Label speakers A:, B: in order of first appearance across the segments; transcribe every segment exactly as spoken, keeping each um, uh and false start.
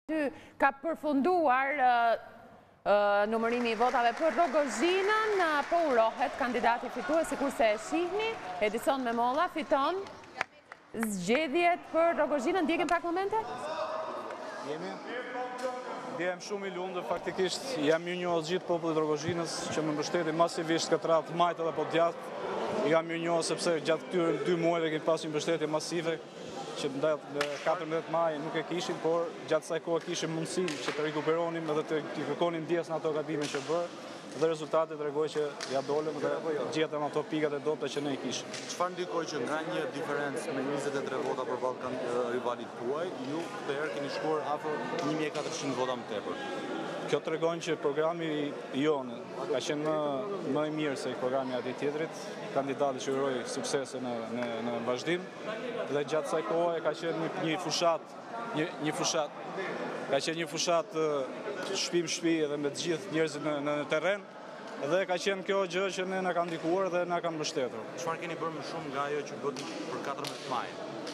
A: Ty ka përfunduar numërimi i votave për Rogozhinën, po urohet kandidati fitues, sikurse e shihni, Edison Memolla fiton zgjedhjet për Rogozhinën. Ndjekim pak momente?
B: Jemi. Ndjehem shumë i lumtur, faktikisht jam mirënjohës gjithë popullit Rogozhinës që më mbështeti masivisht këtë radhë majtë dhe po djathtë. Jam mirënjohës sepse gjatë këtyre dy muajve kemi pasur një mbështetje masive që në katërmbëdhjetë maj nuk e kishin, por gjatë kësaj kohe kishim mundësinë që të rikuperonim edhe të kërkonim ndjes në ato gabime që bërë, dhe rezultati tregoi që ja dolëm dhe gjetëm ato pikat e dobta që ne i kishim.
C: Çfarë ndikoi që nga një diferencë me njëzet e tre vota përballë rivalit tuaj, ju këtëherë keni shkuar afër një mijë e katërqind vota më tepër?
B: Kjo tregon që programi jonë ka qenë më, më i mirë se programi atij tjetrit, kandidati që uroi suksese në, në, në vazhdim, dhe gjatë kësaj kohe ka qenë një, një fushat, një, një fushat, ka qenë një fushat shtëpi në shtëpi edhe me të gjithë njerëzit në, në terren, dhe ka qenë kjo gjë që ne na ka ndikuar dhe na ka mbështetur.
C: Çfarë keni bërë më shumë nga ajo që bëti për katërmbëdhjetë maj?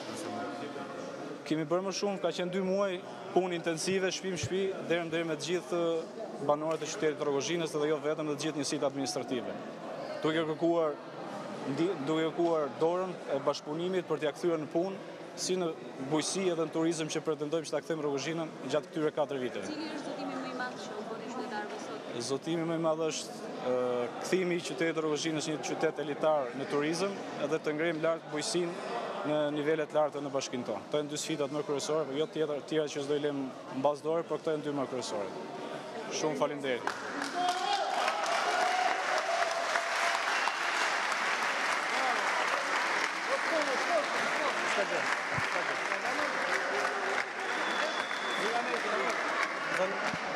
B: Kemi bërë më shumë, ka qenë dy muaj punë intensive, shtëpi në shtëpi, deri deri me të gjithë banorët e qytetit të Rogozhinës dhe jo vetëm dhe të gjithë njësitë administrative. Duke kërkuar, duke kërkuar dorën e bashkëpunimit për t'ia kthyer në punë, si në bujqësi edhe në turizëm që pretendojmë që ta kthejmë Rogozhinën gjatë këtyre katër viteve.
D: Cili është zotimi më i madh që u bëri qytetarëve sot?
B: Zotimi më i madh është kthimi i qytetit të Rogozhinës një qytet elitar në turizëm edhe të ngrijmë lart bujqësinë në nivelet larta në bashkinë tonë. Këto janë dy sfidat më kryesore, jo tjetër tjera që s'do i lëm mbas dore, por këto janë dy më kryesore. Shumë faleminderit. Thank you.